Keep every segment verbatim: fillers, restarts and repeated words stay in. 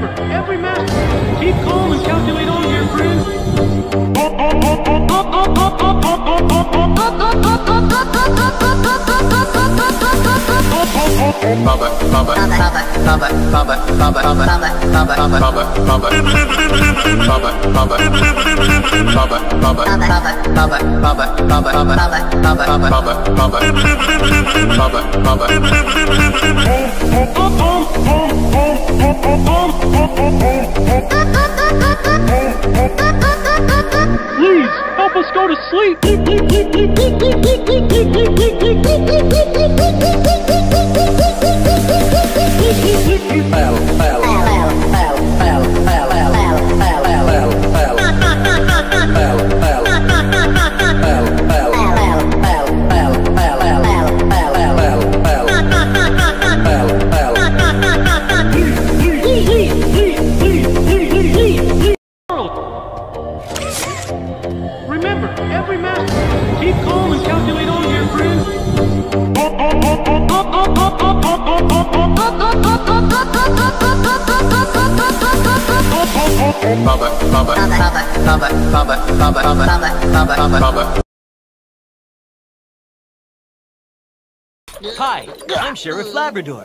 Remember, every master, keep calm and calculate on, dear friend. Bubba, Bubba, Bubba, Bubba, Bubba, Bubba, Bubba, Bubba, Bubba, Bubba, Bubba, Bubba, Bubba, Bubba, Bubba, Bubba, Bubba, Bubba, Bubba, Please, help us go to sleep. Bell, bell, bell, bell, bell, Remember, every master, keep calm and calculate on, dear friend. Bubba, Bubba, Bubba, Bubba, Bubba, Bubba, Bubba, Bubba, Bubba. Hi, I'm Sheriff Labrador.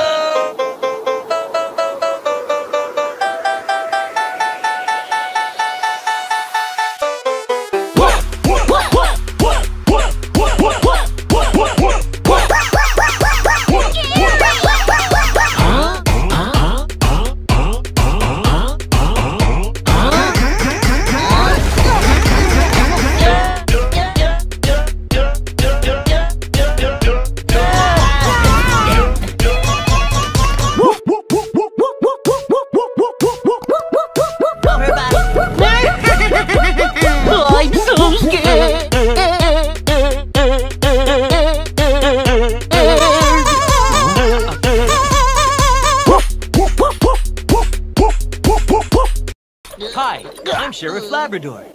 Hi, I'm Sheriff Labrador.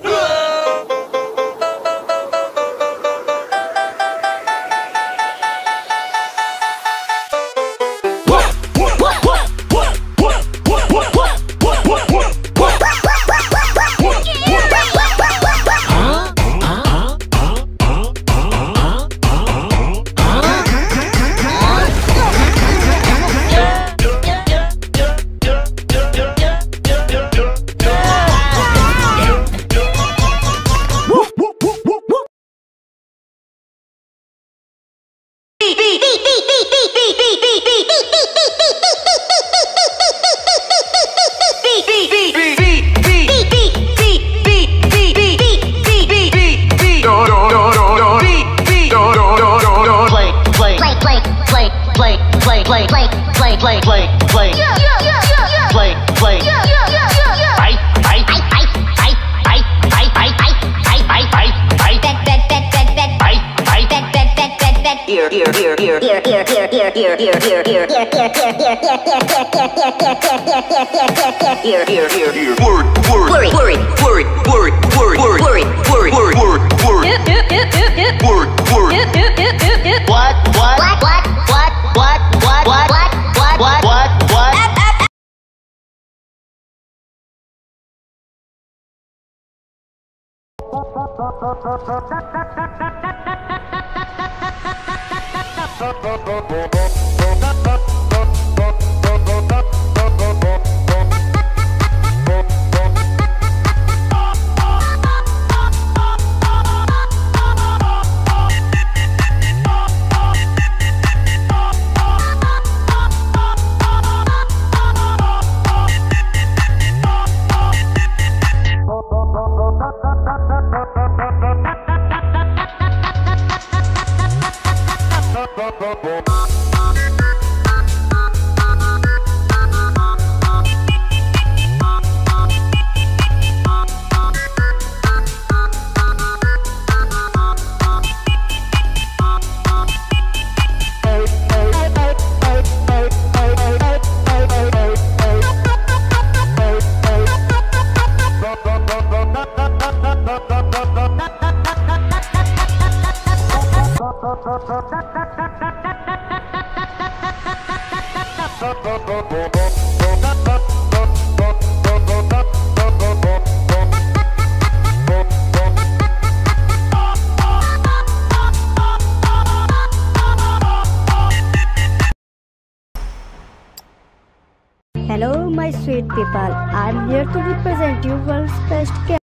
Here, here, here, here. Word, word, worry, worry, worry, worry, worry, worry, worry, worry, word, word. Word, word. What, what, what, what, what, what, what, what, what, what, what, what? Hello, my sweet people. I'm here to represent you world's best cat.